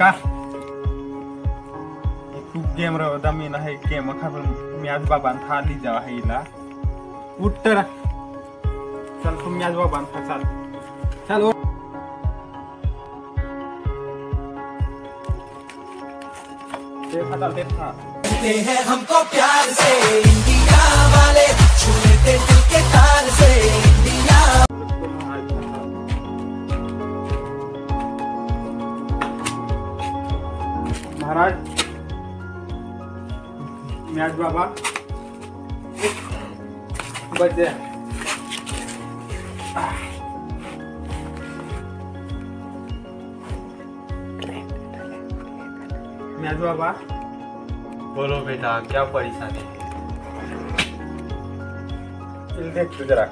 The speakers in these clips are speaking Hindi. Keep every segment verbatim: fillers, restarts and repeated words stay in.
का तू गेम रो दमी ना है गेम खा मी आज बाबा था ली जा है ला उठ तर चल तुम आज बाबा था चल चल देखा था देखा हैं हमको प्यार से इंडिया वाले छूते दिल के तार से इंडिया। महाराज म्याज बाबा बजे म्याज बाबा बोलो बेटा क्या परेशानी है? देख तू जरा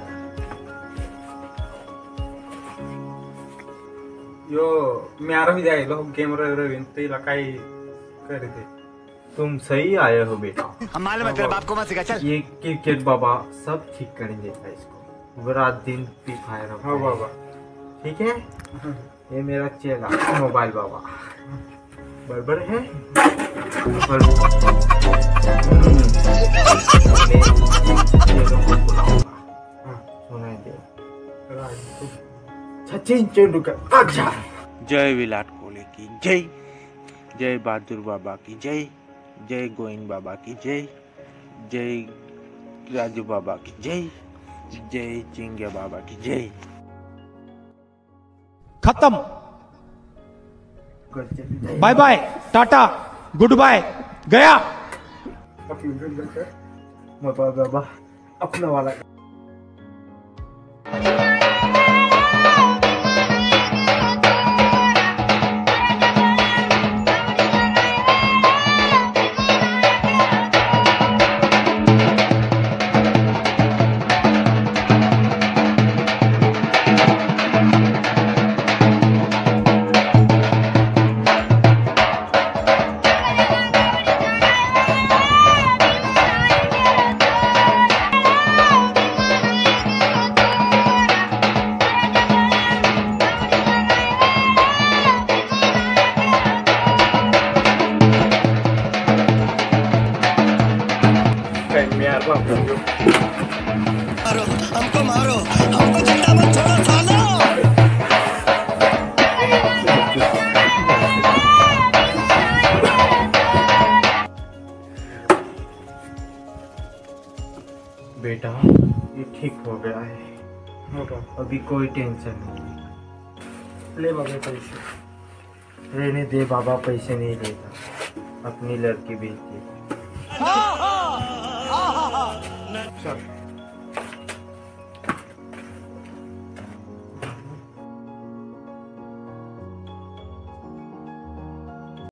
यो म्यारो ही जाए लो गेम रे रे ते ला काई कर दे। तुम सही आए हो बेटा। हम मालूम है तेरे बाप को मत सिखा चल। ये क्रिकेट बाबा सब ठीक करेंगे इसको। रात दिन फ्री फायर। हाँ बाबा ठीक है। ये मेरा चेला मोबाइल बाबा बराबर है। सचिन तेंदुलकर अच्छा। जय विराट कोहली की जय, जय बहादुर बाबा की जय, जय गोविंद बाबा की जय, जय राजू बाबा की जय, जय चिंगे बाबा की जय। खत्म। Bye bye tata good bye गया। बाबा अपना वाला मारो हमको मारो हमको जिंदा मत छोड़ो सालो। बेटा ये ठीक हो गया है। अभी कोई टेंशन नहीं। ले बाबा पैसे रहने दे बाबा पैसे नहीं देता। अपनी लड़की बेच दे। चल